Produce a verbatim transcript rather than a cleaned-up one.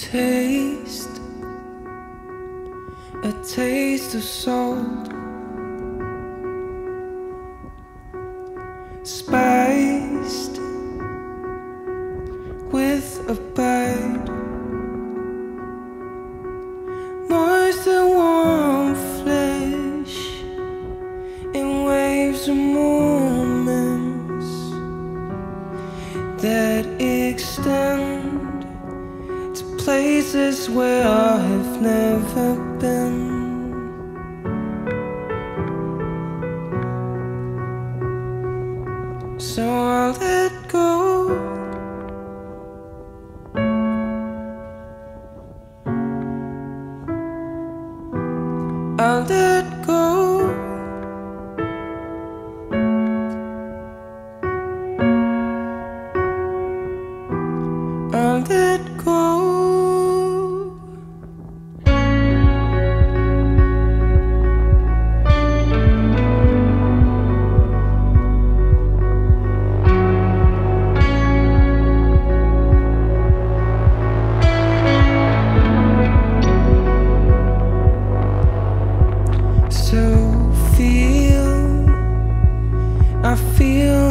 taste, a taste of salt, spiced with a bite, moist and warm flesh in waves of moments that extend to places where I have never been. So I'll let go, I'll let go, I'll let go. So feel, I feel